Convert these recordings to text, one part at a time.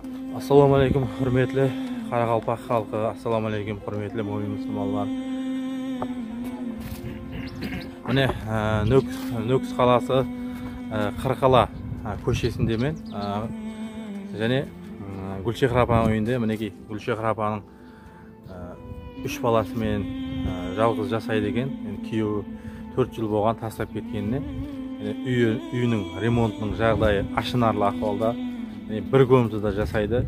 Assalamu alaikum, hürmetli Qaraqalpaq halkı. Assalamu alaikum, hürmetli mo'min musulmonlar. Mine Nöks qalası Qirqala көшесіндемен. Және Gulchehra апаның үйінде, мінекей Gulchehra апаның 3 баласымен жалғыз жасайды екен. Күйеуі 4 жыл болған, тастап кеткеніне. Үйінің ремонтының жағдайы ашынарлы ахуалда. Bir көмзіда жасайды.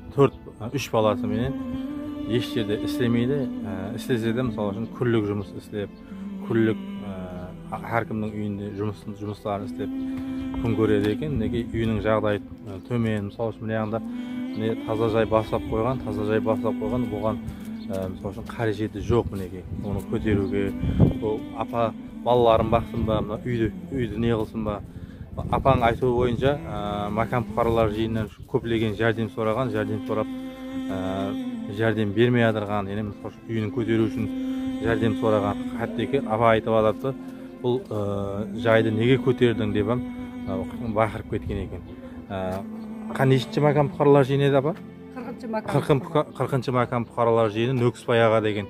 3 баласымен еш жерде істемейді. Істесе де мысалы үшін күрлік жұмыс істеп, күрлік әркімнің үйінде жұмыстарын істеп күн көреді екен. Мінекей үйінің жағдайы төмен. Мысалы үшін мына жағында таза жай бастап қойған, бұған мысалы үшін қаражеті жоқ мінекей. Оны көтеруге, апа балаларын бақсын ба, үйді не қылсын ба. Апаның айтуы бойынша макам бұқаралар жиынынан көптеген жәрдем сұраған, жәрдем сұрап жәрдем бермей жатырған, үйінің көтеру үшін жәрдем сұраған. Хаттеке апа айтып жатты, бұл жайды неге көтердің деп бақырып кеткен екен. Нешінші макам бұқаралар жиыны еді апа? 40-шы макам бұқаралар жиыны Нөксбай аға деген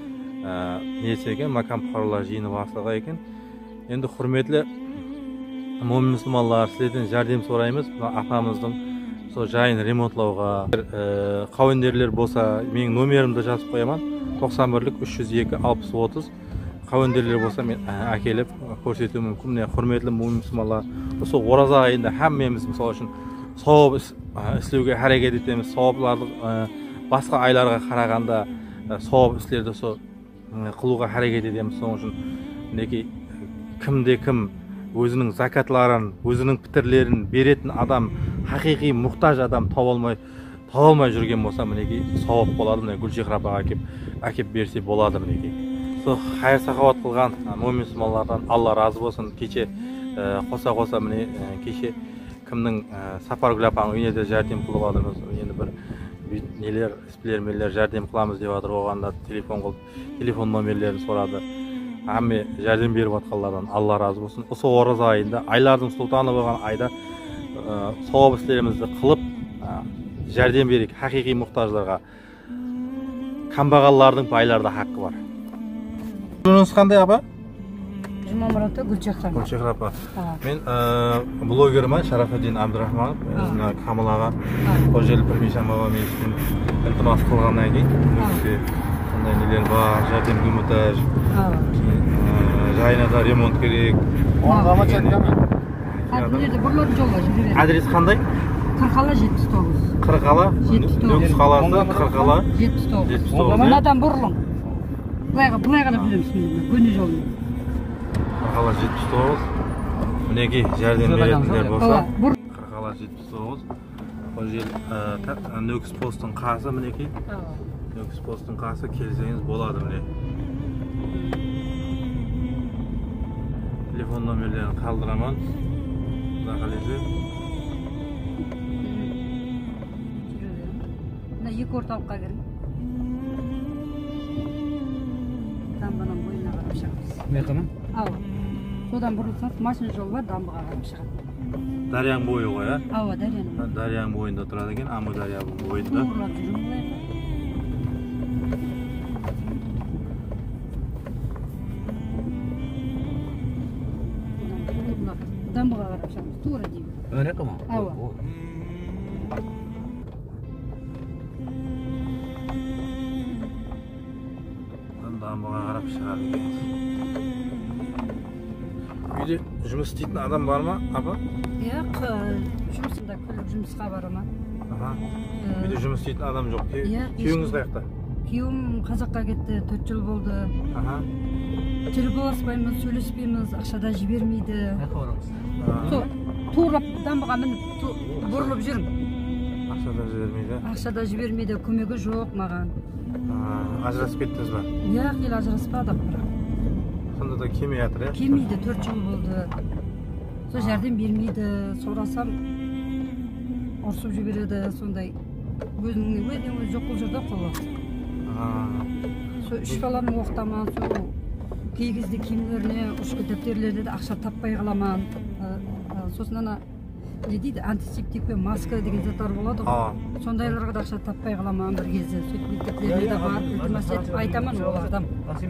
несі екен, макам бұқаралар жиыны бастығы екен. Енді құрметлі мо'мин мұсылмандар, сіздерден жәрдем сұраймыз. Апамыздың сол жайын ремонтлауға қауендерлер болса, менің номерімді жазып қоямын. 91-302-60-30. Қауендерлер болса, мен әкеліп көрсетуім мүмкін. Құрметлі мо'мин мұсылмандар, осы ораза айында әммеміз мысалы үшін сауап істеуге әрекет етеміз. Сауапларды басқа айларға қарағанда сауап істерді қылуға әрекет етеміз. Соның үшін мінекей кімде-кім өзінің закатларын, өзінің пітірлерін беретін адам, хақиқи мұқтаж адам таба алмай жүрген болса, мінекей сауап болады. Gulchehra апаға әкеп берсе болады мінекей. Сол хайыр сахауат қылған мо'мин мұсылмандардан Алла разы болсын. Кеше қоса міне кеше кімнің Сапаргүл апаның үйіне де жәрдем қылып жатырмыз. Енді бір нелер, сплермелер жәрдем қыламыз деп жатыр. Оғанда телефон номерлерін сұрады. Әмме жәрдем беріп жатқандардан Алла разы болсын. Осы ораза айында, айлардың сұлтаны болған айда сауап істерімізді қылып жәрдем берейік хақиқи мұқтаждарға. Камбағаллардың байларда хаққы бар. Жөніңіз қандай апа? Жұмамұраты Gulchehra апа. Мен блогермін Шарафеддин Абдурахманов. Камыл аға ол жерді білмейсем аға менен ілтимас қылғаннан кейін қандай нелер бар, жәрдемге мұқтаж, жайына да ремонт керек. Адрес қандай? Qirqala 79. Qirqala? Nöks қаласы Qirqala 79. Мынадан бұрылың. Былайға да білеміз көне жолын. Qirqala 79. Мінекей жәрдем беретіндер болса. Qirqala 79. Ол жер Nöks посттың қасы мінекей. Nöks посттың қасы келсеңіз болады міне. Телефон номерлерін қалдырамын. Екі орталыққа кірін. Дамбаның бойына қарап шығамыз. Мекана? Ау. Содан бұрылсақ, машина жол бар, дамбаға қарап шығады. Дарияның бойы ғой, ә? Ау, Дарияның. Дарияның бойында тұрады екен, Аму Дарияның бойында. Туғырлап жүрім бұлайға. Дамбаға қарап шығамыз, тура деймін. Öyle ama. Ау. Дамбаға қарап шығады екен. Үйде жұмыс істейтін адам бар ма, апа? Жұмысында күліп жұмысқа барама. Үйде жұмыс істейтін адам жоқ. Күйеуіңіз қаяқта? Күйеуім қазаққа кетті, 4 жыл болды. Телефонласпаймыз, сөйлеспейміз, ақшада жібермейді. Тура дамбаға мініп бұрылып жүрмін. Ақшада жібермейді, көмегі жоқ маған. Ажырасып кеттіңіз ба? Ел ажыраспадық бірақ. Сонда да келмей жатыр, ә? Келмейді, 4 жыл болды. Сол жәрдем бермейді, сұрасам ұрсып жібереді, сондай. Өзінің жоқ бұл жерде қолы. Сол 3 баланың оқытаман, сол кей кезде киімдеріне, ұшқы дәптерлерде де ақша таппай қаламан. Сосын ана не дейді, антисептик пен маска деген заттар болады ғой. Сондайларға да ақша таппай қаламын бір кезде. Сөйтіп мектептеріне де барып ілтимас етіп айтамын олардан.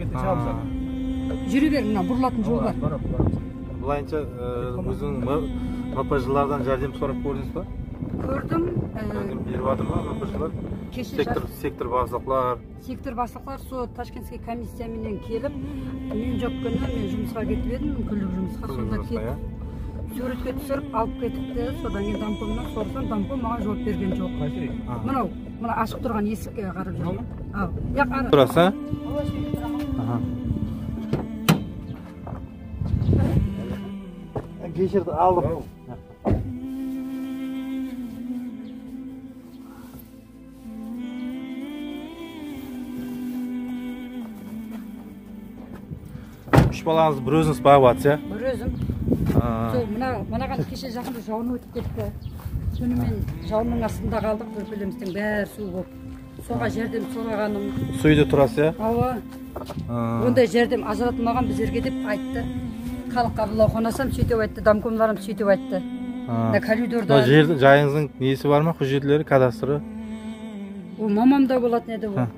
Жүре бер, мына бұрылатын жол бар. Бұлайынша өзің МПЖ-лардан жәрдем сұрап көрдіңіз ба? Көрдім. Беріп жатыр ма МПЖ-лар? Сектор басшылар. Сектор басшылар сол Ташкентский комиссияменен келіп, мен жоқ күні мен жұмысқа кетіп едім, күндік жұмысқа, сонда кетіп суретке түсіріп алып кетіпті. Содан кейін дампомнан сұрасам, дампом маған жауап берген жоқ. Мынау, мына ашық тұрған есікке қарап жүрмін. Ал, яқ ары. Тұраса? Кешірді алдым. Үш балаңыз бір өзіңіз бағып атсы, бір өзім. Мынаған кеше жақында жауын өтіп кетті. Түні мен жауынның астында қалдық, бөлпелеміздің бәрі су болып. Соға жәрдем сұрағаным. Сүйде тұрасы? Ава. Ондай жәрдем ажыратылмаған біздерге деп айтты. Халыққа бұлау қонасам сөйтіп айтты, дамкомларым сөйтіп айтты. Коридорда. Жайыңыздың несі бар ма, құжетлері, кадастры? Ол мамамда болатын еді ол.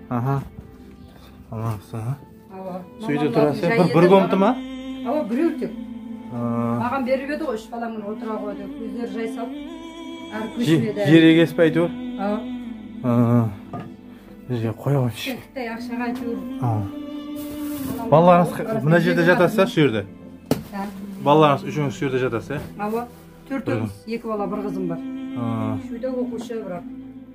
Сөйде тұрасы, бір комната ма? Ава, біреу тек. Маған беріп еді ғой, үш баламын отыра қойды, көздері жай салып, әрі көшмеді. Жер егеспі әйтеуір? Қоя қойшы. Кіттай ақшаға әйтеуір. Балаларыңыз мына жерде жатасы, şu жерде? Балаларыңыз үшіңіз şu жерде жатасы? Ава, төртіміз, екі бала, бір қызым бар. Шүйде оқушы бірақ.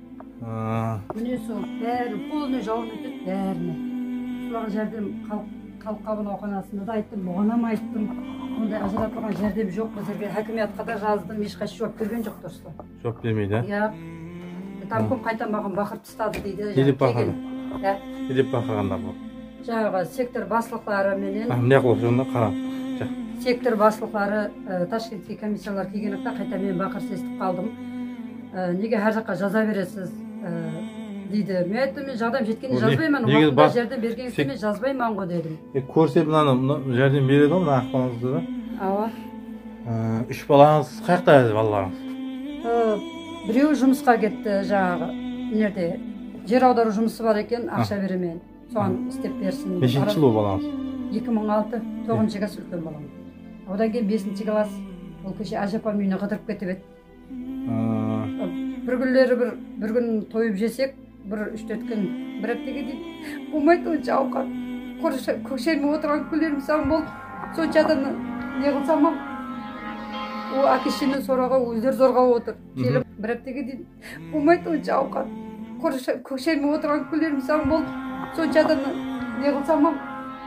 Міне сол, бәрі, қолыны жауын өтеді, бәріне. Солаған жәрдем халыққа бұны оқанасында да айттым, бұғанам айттым. Ондай ажыратылған жәрдем жоқ, біздерге хакимиятқа да жаздым, ешқайсы жауап берген жоқ дұрыста. Жауап бермейді? Иә. Тамком қайта маған бақырып тастады дейді. Не деп бақырды? Не деп бақырғандар бұл? Жаңағы сектор басшылықтары менен. Не қылып жолында қарам. Сектор басшылықтары Ташкентский комиссиялар келгенде қайта мен бақырып естіп қалдым. Неге әр жаққа жаза бересіз? Дейді. Мен айттым, мен жағдайым жеткенде жазбаймын, уақытында жәрдем бергенде мен жазбаймын ғой дедім. Көрсе мынаны жәрдем береді ғой, мына ақпаныңызды да? Ава. Үш балаңыз қаяқта еді балаларыңыз? Біреу жұмысқа кетті, жаңағы нерде жер аудару жұмысы бар екен, ақша беремен. Соған істеп берсін. Нешінші жыл балаңыз? 2006, 9-шы класс үлкен балам. Одан кейін 5-ші класс. Ол кеше әжапам үйіне қыдырып кетіп еді. Бір күндері бір күн тойып жесек, бір 3-4 күн бір аптеге дейді. Болмайды, онша ауқан. Көкшерме отырған күндерім саған болды. Соншадан не қылсам ма? О әкешені сораға өздер зорға отыр. Келіп бір аптеге дейді. Болмайды, онша ауқан. Көкшерме отырған күндерім саған болды. Соншадан не қылсам ма?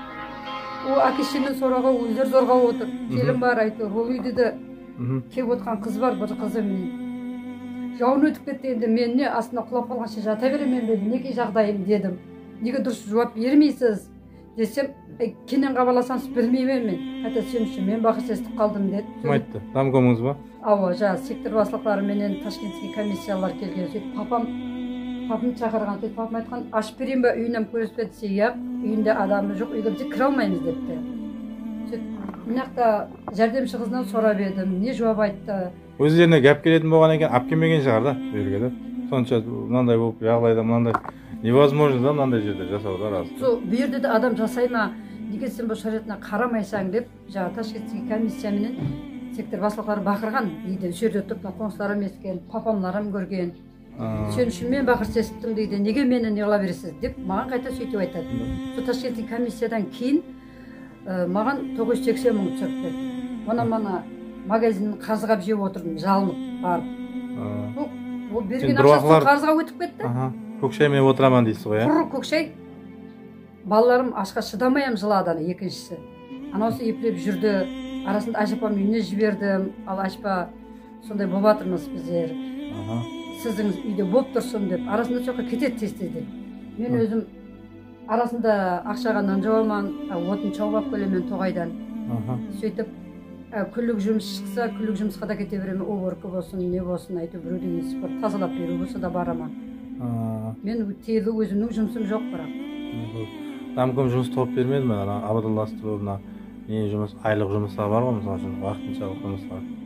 О әкешені сораға өздер зорға отыр. Келім бар айтыр. Ол үйде де кеп отқан қыз бар, бір қызы менен. Жауын өтіп кетті, енді мен не астына құлап қалғанша жата беремін бе, неге жағдайым дедім. Неге дұрыс жауап бермейсіз десем, кенен қабаласаңыз білмеймін мен. Қайта сен үшін мен бақырып естіп қалдым деді. Кім айтты? Дамкомыңыз ба? Ава, жаңа сектор басшылықтары менен Ташкентский комиссиялар келген. Сөйтіп папам шақырған, сөйтіп папам айтқан, ашып берейін ба үйінен көрсетпеді десе, иә, үйінде адамы жоқ, үйге біз кіре алмаймыз депті. Сөйтіп мынақта жәрдемші қызынан сұрап едім, не жауап айтты. Өздеріне гәп келетін болған екен, алып келмеген шығар да, жерге да. Сонша мынандай болып, жағдайда мынандай невозможно да мынандай жерде жасауда рас. Сол бұл жерде де адам жасай ма, неге сен бұл шариғатына қарамайсаң деп, жаңа Ташкентский комиссия менен сектор басшылықтары бақырған дейді. Осы жерде тұрып қоныстарым ескен, папамларым көрген. Сен үшін мен бақырып естіптім дейді. Неге мені неғыла бересіз деп маған қайта сөйтіп айтады. Сол Ташкентский комиссиядан кейін маған 980 мың түсірді. Мана магазиннің қарызға жеп отырдым, жалынып барып. Ол берген ақшасы қарызға өтіп кетті. Көкшай мен отыраман дейсіз ғой, Құр көкшай. Балаларым ашқа шыдамайым жылады екіншісі. Анаусы еплеп жүрді. Арасында Ажапам үйіне жібердім. Ал Ажапа сондай болып жатырмыз біздер. Сіздің үйде болып тұрсын деп. Арасында соққа кетеді тез-тезден. Мен өзім арасында ақшаға нан жауаман, отын чауып келемін тоғайдан. Сөйтіп күллік жұмыс шықса, күллік жұмысқа да кете беремін. Уборка болсын, не болсын, айтып біреуден есі бар. Тазалап беру болса да бараман. Мен тегі өзімнің жұмысым жоқ бірақ. Дамком жұмыс тауып бермеді ме? Абадалластыру, не жұмыс, айлық жұмыстар бар ғой, мысалы үшін, уақытыншалық жұмыстар.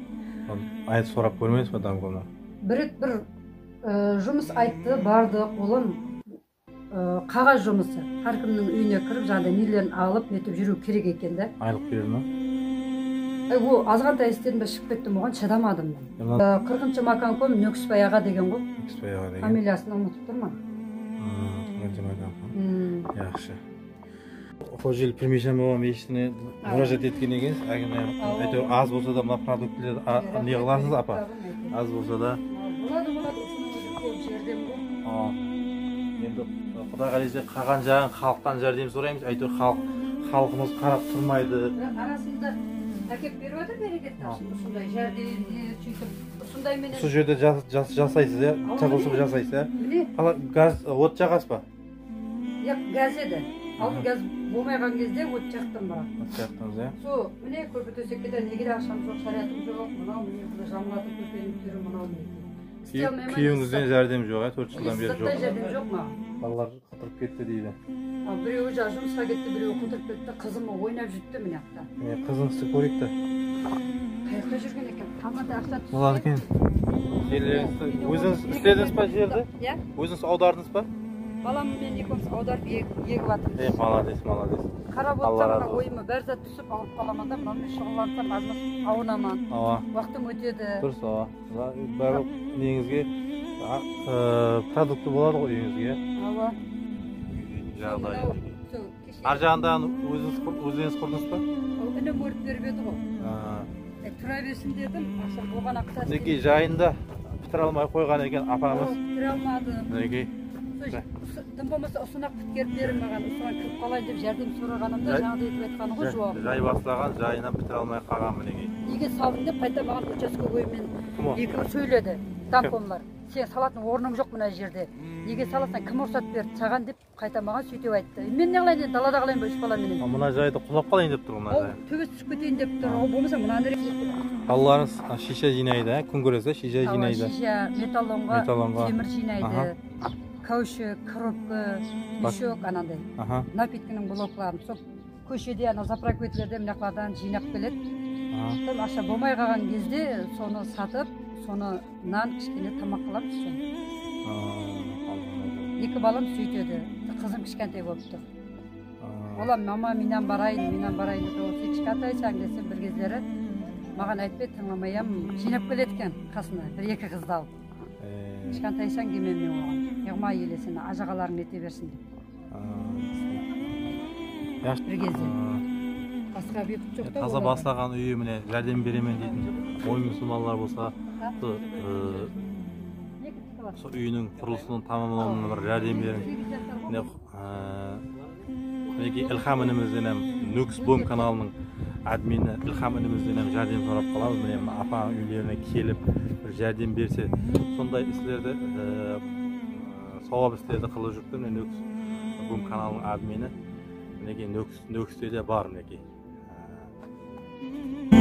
айтып сұрап көрмедіңіз ба домкомнан? бір рет бір жұмыс айтты, бардық, олым қағаз жұмысы. Әркімнің үйіне кіріп, жаңағыдай нелерін алып, нетіп жүру керек екен да. Айлық берді ма? Ол азғантай істерімде шығып кеттім, оған шыдамадым. 40-шы Маканком Нөкісбай аға деген ғой. Нөкісбай аға деген. Фамилиясын ұмытып тұрмын. Yaxshi. Hoş yıl pirmişen babam eşitine müracaat etken ekeniz. Әйтеуір аз болса да мына продуктілерді не қыласыз апа? Аз болса да. Болады, көп жерден бұл. Енді Құдай қаласа қалған жағын халықтан жәрдем сұраймыз. Әйтеуір халқымыз қарап тұрмайды. Арасында әкеп беріп отыр берекет тапсын. Осындай жәрдем, сөйтіп, осындай менен. Сол жерде жасайсыз, иә? Тығылысып жасайсыз, иә? Газ, от жағасыз ба? Газ еді. Алдын газ болмайған кезде от жақтым ба. От жақтыңыз, иә? Сол, міне көрпе төсекке неге ақшам жоқ, шариатым жоқ, мынау міне жамылатын көрпенің түрі мынау міне. Күйеуіңізден жәрдем жоқ, 4 жылдан бері жоқ. Жәрдем жоқ ма? Балалар қыдырып кетті дейді. Біреуі жұмысқа кетті, біреуі қыдырып кетті, қызымы ойнап жүрді міне ақта. Қызыңызды көрейік та. Қаяқта жүрген екен? Қамада ақша түсті. Болады екен. Өзіңіз істедіңіз ба жерді? Иә. Өзіңіз аудардыңыз ба? Балам мен екеуміз аударып егіп жатырмыз. Молодец. Қарап отырсам, ойыма бәр зат түсіп ауырып қаламын да, мынаумен шұғылансам, азмас ауынамын. Уақытым өтеді. Дұрыс, бәрі неңізге продукты болады ғой үйіңізге. Жағдай. Ар жағынан өзіңіз құрдыңыз ба? Үнім өріп беріп еді ғой. Тұра берсін дедім, ақша болған ақша. Неге жайында бітіре алмай қойған екен апамыз? Бітіре алмадым. Неге? Тым болмаса ұсынақ біткеріп берін маған, ұсынақ кіріп қалайын деп жәрдем сұрағанымда жаңағыдай етіп айтқаны ғой жауап. Жай бастаған, жайынан бітіре алмай қалған мінеге. Неге салдың деп қайта маған участковыймен екеуі сөйледі, домкомлар. Сен салатын орның жоқ мына жерде. Неге саласың, кім рұқсат берді саған деп қайта маған сөйтіп айтты. Мен не қылайын, далада қалайын ба үш баламенен. Мына жайды құлап қалайын деп тұр мына жай. Төбесі түсіп кетейін деп тұр. Болмаса мынаны балаларыңыз шиша жинайды, күн көресіз, шиша жинайды. Шиша, металлонға, темір жинайды. Каушек, коробка, мешок, анандай. Напиткінің блокларын. Сол көшеде, заправкелерде мынақлардан жинап келеді. Сол ақша болмай қалған кезде соны сатып, соны нан кішкене тамақ қыламыз. Екі балам сөйтеді. Қызым кішкентай болып тұр. Олам, мама, менен барайын деп, осы кішкентайсаң десем бір кездері маған айтпай тыңламаям, жинап келеді екен қасына, бір-екі қызды алып. Кішкентайсаң демеме оған. Яғма елесіне ажағаларың ете берсін деп. Бір кезде. Басқа бекіт жоқ та. Таза бастаған үйі міне жәрдем беремен дейтін ой мұсылманлар болса, сол үйінің құрылысының тамамлауына бір жәрдем берін. Мінеки Илхам інімізден Нөкісбом каналының админи Илхам інімізден жәрдем сұрап қаламыз. Міне апа үйлеріне келіп бір жәрдем берсе, сондай істерді сауап істерді қылып жүрді. Міне Нөкісбом каналының админи мінеки Нөкісте де бар мінеки.